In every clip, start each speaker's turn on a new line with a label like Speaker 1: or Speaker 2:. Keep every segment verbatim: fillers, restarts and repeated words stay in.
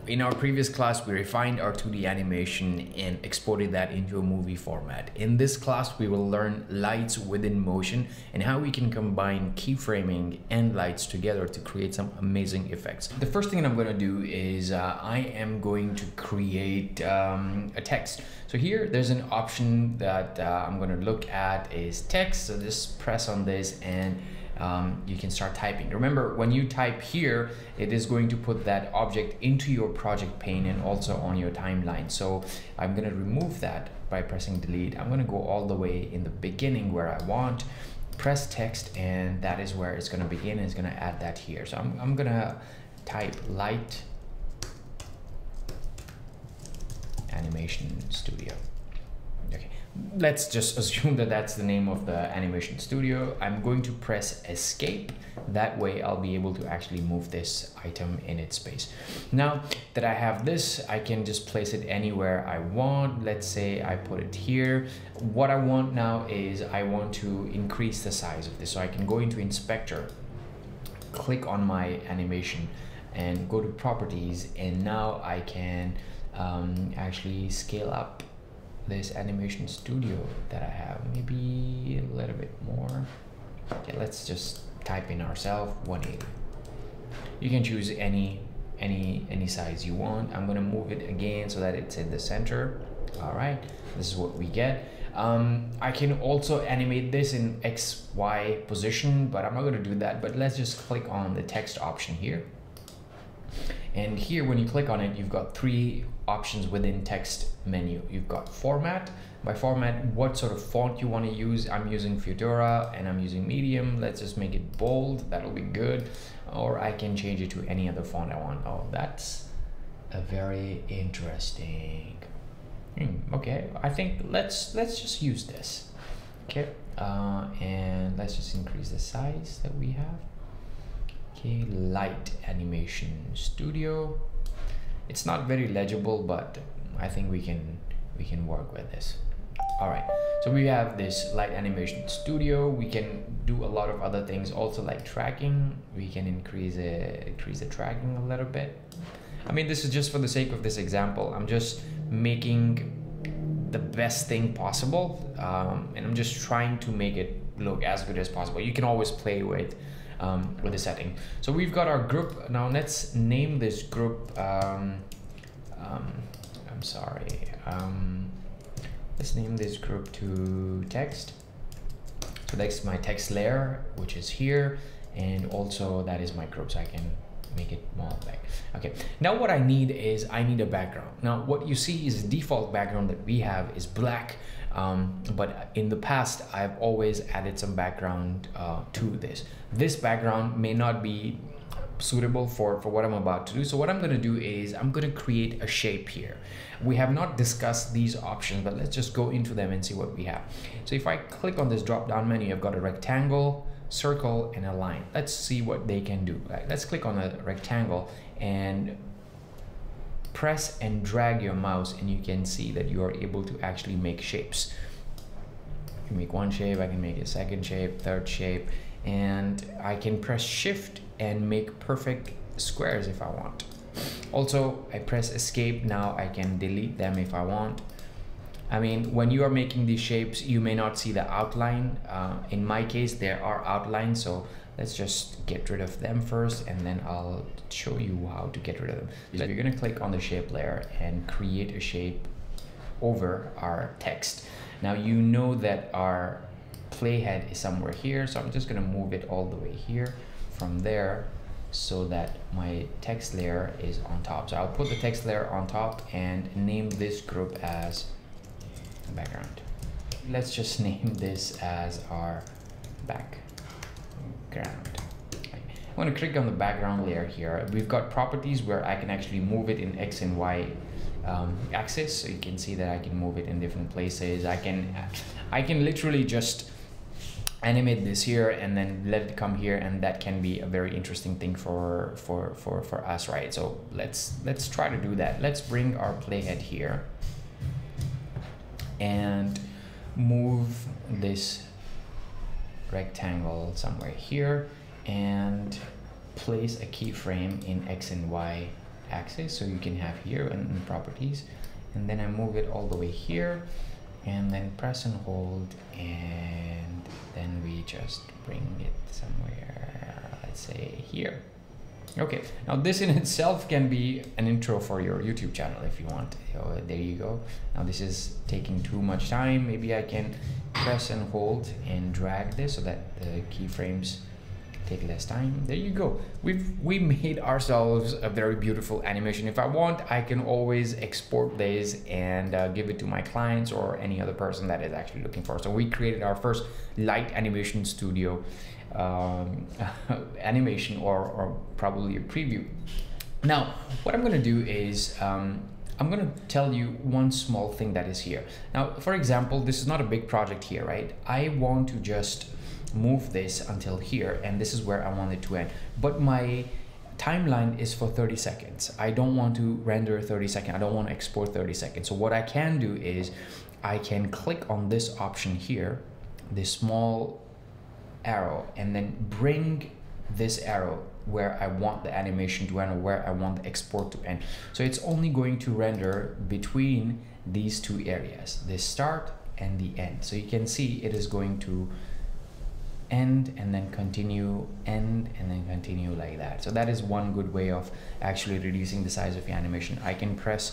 Speaker 1: in our previous class, we refined our two D animation and exported that into a movie format. In this class, we will learn lights within motion and how we can combine keyframing and lights together to create some amazing effects. The first thing that I'm going to do is uh, I am going to create um, a text. So here, there's an option that uh, I'm going to look at is text. So just press on this and Um, you can start typing. Remember, when you type here, it is going to put that object into your project pane and also on your timeline. So I'm going to remove that by pressing delete. I'm going to go all the way in the beginning where I want, press text, and that is where it's going to begin. It's going to add that here. So I'm, I'm going to type light animation studio. Okay, let's just assume that that's the name of the animation studio. I'm going to press escape. That way I'll be able to actually move this item in its space. Now that I have this, I can just place it anywhere I want. Let's say I put it here. What I want now is I want to increase the size of this. So I can go into inspector, click on my animation and go to properties, and now I can um, actually scale up this animation studio that I have, maybe a little bit more. Okay, let's just type in ourselves one eighty. You can choose any any any size you want. I'm gonna move it again so that it's in the center. All right, this is what we get. Um, I can also animate this in X Y position, but I'm not gonna do that. But let's just click on the text option here. And here, when you click on it, you've got three options within text menu. You've got format. By format, what sort of font you want to use. I'm using Fedora and I'm using medium. Let's just make it bold. That'll be good. Or I can change it to any other font I want. Oh, that's a very interesting. Hmm, okay, I think let's let's just use this. Okay, uh, and let's just increase the size that we have. Okay, light animation studio. It's not very legible, but I think we can we can work with this. All right, so we have this light animation studio. We can do a lot of other things also, like tracking. We can increase it, increase the tracking a little bit. I mean, this is just for the sake of this example. I'm just making the best thing possible, um, and I'm just trying to make it look as good as possible. You can always play with Um, with the setting. So we've got our group. Now let's name this group, um, um, I'm sorry, um, let's name this group to text. So that's my text layer, which is here, and also that is my group, so I can make it more black. Okay, now what I need is I need a background. Now what you see is the default background that we have is black. Um, but in the past, I've always added some background uh, to this. This background may not be suitable for, for what I'm about to do. So what I'm going to do is I'm going to create a shape here. We have not discussed these options, but let's just go into them and see what we have. So if I click on this drop-down menu, I've got a rectangle, circle, and a line. Let's see what they can do. Right? Let's click on a rectangle and press and drag your mouse, and you can see that you are able to actually make shapes. You make one shape, I can make a second shape, third shape, and I can press shift and make perfect squares if I want. Also, I press escape. Now I can delete them if I want. I mean, when you are making these shapes, you may not see the outline. Uh, in my case, there are outlines, so let's just get rid of them first, and then I'll show you how to get rid of them. So you're gonna click on the shape layer and create a shape over our text. Now you know that our playhead is somewhere here, so I'm just gonna move it all the way here from there so that my text layer is on top. So I'll put the text layer on top and name this group as background. Let's just name this as our back. Ground. I'm going to click on the background layer here. We've got properties where I can actually move it in X and Y um, axis, so you can see that I can move it in different places. I can, I can literally just animate this here and then let it come here, and that can be a very interesting thing for for for for us, right? So let's let's try to do that. Let's bring our playhead here and move this rectangle somewhere here and place a keyframe in X and Y axis, so you can have here in, in properties, and then I move it all the way here, and then press and hold, and then we just bring it somewhere, let's say here. Okay, now this in itself can be an intro for your YouTube channel if you want. So there you go. Now this is taking too much time. Maybe I can press and hold and drag this so that the keyframes take less time. There you go. We've we made ourselves a very beautiful animation. If I want, I can always export this and uh, give it to my clients or any other person that is actually looking for. So we created our first light animation studio um, animation, or, or probably a preview. Now, what I'm gonna do is um, I'm gonna tell you one small thing that is here. Now, for example, this is not a big project here, right? I want to just move this until here, and this is where I want it to end. But my timeline is for thirty seconds. I don't want to render thirty seconds. I don't want to export thirty seconds. So what I can do is I can click on this option here, this small arrow, and then bring this arrow where I want the animation to end or where I want the export to end. So it's only going to render between these two areas, the start and the end. So you can see it is going to end and then continue, end and then continue like that. So that is one good way of actually reducing the size of your animation. I can press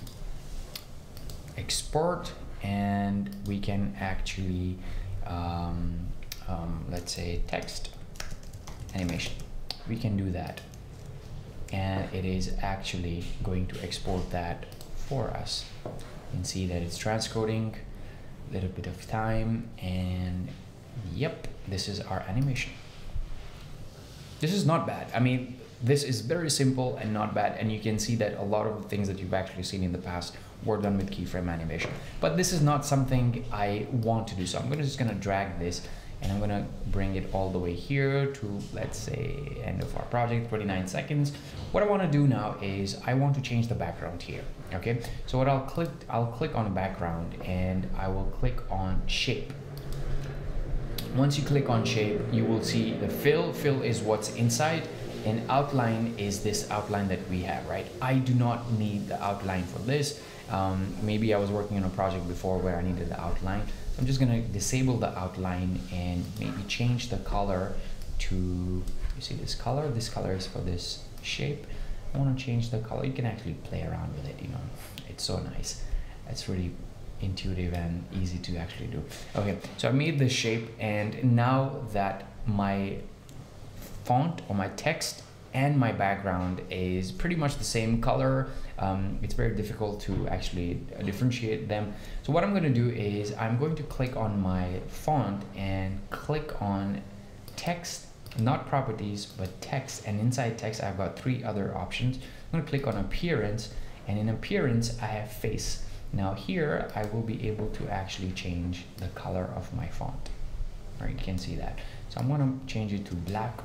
Speaker 1: export and we can actually um, um, let's say text animation. We can do that, and it is actually going to export that for us. You can see that it's transcoding, a little bit of time, and yep, this is our animation. This is not bad. I mean, this is very simple and not bad, and you can see that a lot of the things that you've actually seen in the past were done with keyframe animation. But this is not something I want to do, so I'm gonna just gonna drag this and I'm gonna bring it all the way here to, let's say, end of our project, twenty-nine seconds. What I wanna do now is I want to change the background here, okay? So what I'll click, I'll click on background and I will click on shape. Once you click on shape, you will see the fill. Fill is what's inside, and outline is this outline that we have, right? I do not need the outline for this. Um, maybe I was working on a project before where I needed the outline. So I'm just gonna disable the outline and maybe change the color to, you see this color? This color is for this shape. I wanna change the color. You can actually play around with it, you know, it's so nice. It's really intuitive and easy to actually do. Okay, so I made this shape, and now that my font or my text and my background is pretty much the same color, um, it's very difficult to actually differentiate them. So what I'm going to do is I'm going to click on my font and click on text, not properties, but text, and inside text I've got three other options. I'm going to click on appearance, and in appearance I have face. Now here I will be able to actually change the color of my font. All right, you can see that. So I'm going to change it to black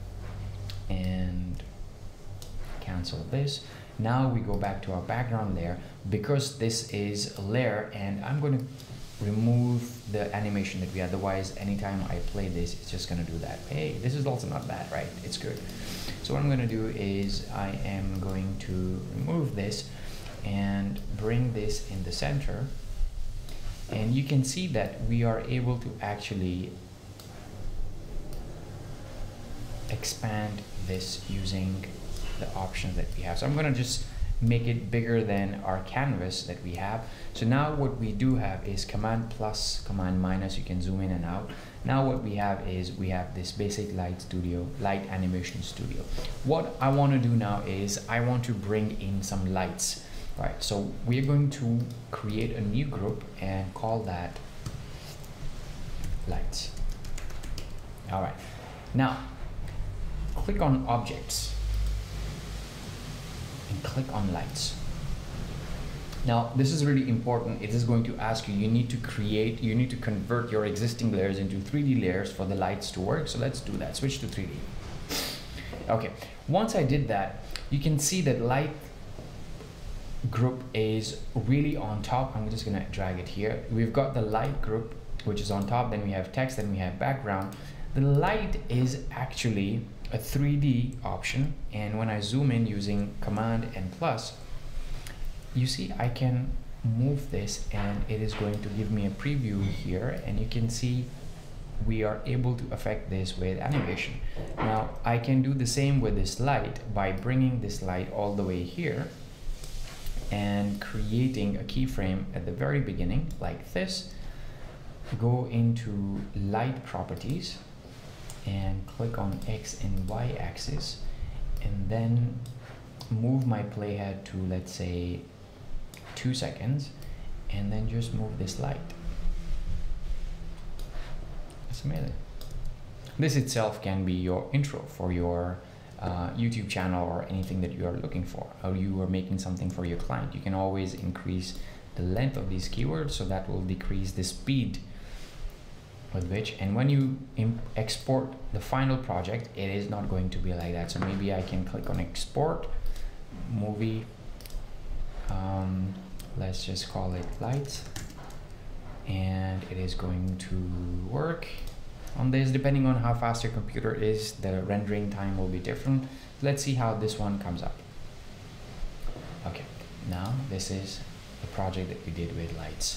Speaker 1: and cancel this. Now we go back to our background layer, because this is a layer, and I'm going to remove the animation that we had. Otherwise, anytime I play this, it's just going to do that. Hey, this is also not bad, right? It's good. So what I'm going to do is I am going to remove this and bring this in the center, and you can see that we are able to actually expand this using the options that we have. So I'm going to just make it bigger than our canvas that we have. So now what we do have is command plus, command minus. You can zoom in and out. Now what we have is we have this basic light studio, light animation studio. What I want to do now is I want to bring in some lights. Right, so we're going to create a new group and call that lights. All right, now click on objects and click on lights. Now this is really important. It is going to ask you, you need to create, you need to convert your existing layers into three D layers for the lights to work. So let's do that, switch to three D. Okay, once I did that, you can see that light group is really on top. I'm just gonna drag it here. We've got the light group, which is on top, then we have text, then we have background. The light is actually a three D option, and when I zoom in using Command and plus, you see I can move this and it is going to give me a preview here, and you can see we are able to affect this with animation. Now I can do the same with this light by bringing this light all the way here and creating a keyframe at the very beginning like this. Go into light properties and click on X and Y axis, and then move my playhead to, let's say, two seconds, and then just move this light. It's amazing. This itself can be your intro for your uh, YouTube channel or anything that you are looking for, or you are making something for your client. You can always increase the length of these keywords, so that will decrease the speed with which, and when you export the final project, it is not going to be like that. So maybe I can click on export movie, um, let's just call it lights, and it is going to work on this. Depending on how fast your computer is, the rendering time will be different. Let's see how this one comes up. Okay, now this is the project that we did with lights.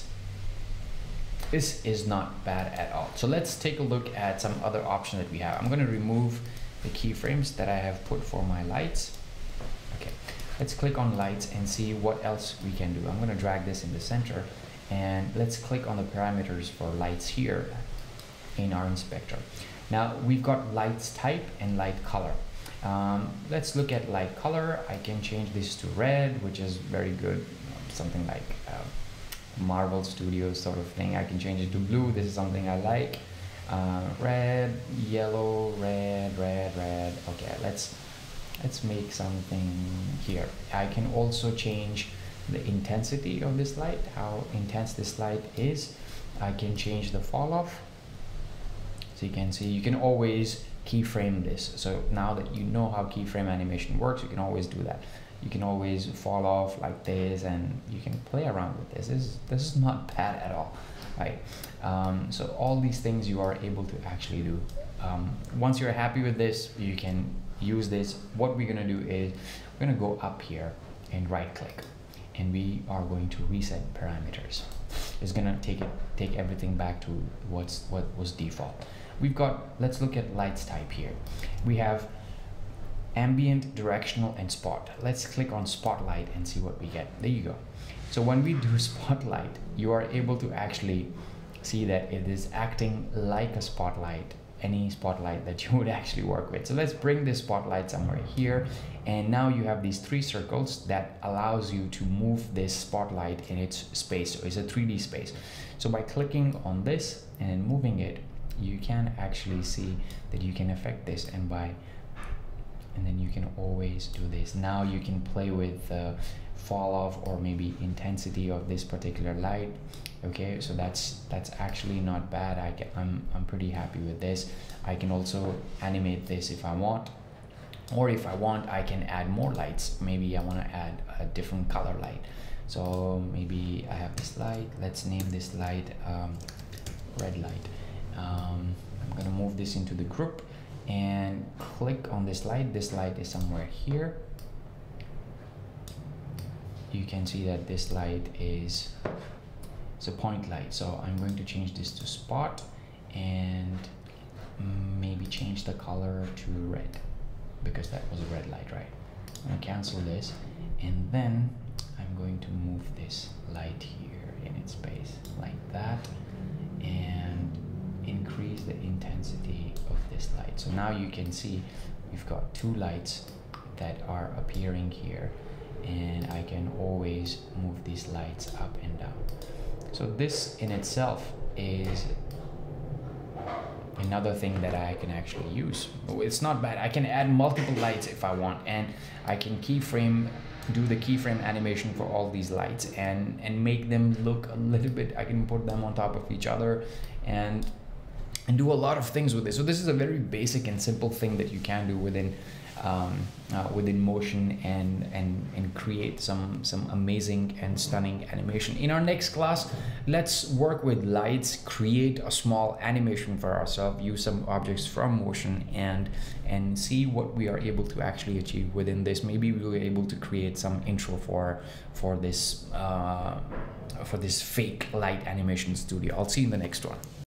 Speaker 1: This is not bad at all. So let's take a look at some other options that we have. I'm going to remove the keyframes that I have put for my lights. Okay, let's click on lights and see what else we can do. I'm going to drag this in the center, and let's click on the parameters for lights here in our inspector. Now we've got lights type and light color. Um, let's look at light color. I can change this to red, which is very good, something like uh, Marvel Studios sort of thing. I can change it to blue. This is something I like. Uh, red, yellow, red, red, red. Okay, let's let's make something here. I can also change the intensity of this light, how intense this light is. I can change the fall off. So you can see, you can always keyframe this. So now that you know how keyframe animation works, you can always do that. You can always fall off like this, and you can play around with this. This is, this is not bad at all, right? Um, so all these things you are able to actually do. Um, once you're happy with this, you can use this. What we're gonna do is we're gonna go up here and right click, and we are going to reset parameters. It's gonna take it, take everything back to what's what was default. We've got, let's look at lights type here. We have ambient, directional, and spot. Let's click on spotlight and see what we get. There you go. So when we do spotlight, you are able to actually see that it is acting like a spotlight, any spotlight that you would actually work with. So let's bring this spotlight somewhere here, and now you have these three circles that allows you to move this spotlight in its space. So it's a three D space. So by clicking on this and moving it, you can actually see that you can affect this, and by and then you can always do this. Now you can play with the fall off or maybe intensity of this particular light. Okay, so that's that's actually not bad. I can, I'm, I'm pretty happy with this. I can also animate this if I want, or if I want I can add more lights. Maybe I want to add a different color light. So maybe I have this light. Let's name this light um, red light. um, I'm gonna move this into the group and click on this light. This light is somewhere here. You can see that this light is it's a point light, so I'm going to change this to spot and maybe change the color to red, because that was a red light, right? I'm gonna cancel this, and then I'm going to move this light here in its space like that, and increase the intensity of this light. So now you can see we've got two lights that are appearing here, and I can always move these lights up and down. So this in itself is another thing that I can actually use. It's not bad. I can add multiple lights if I want, and I can keyframe, do the keyframe animation for all these lights, and and make them look a little bit. I can put them on top of each other and and do a lot of things with this. So this is a very basic and simple thing that you can do within um, uh, within motion and and and create some some amazing and stunning animation. In our next class, let's work with lights, create a small animation for ourselves, use some objects from motion, and and see what we are able to actually achieve within this. Maybe we were able to create some intro for for this uh, for this fake light animation studio. I'll see you in the next one.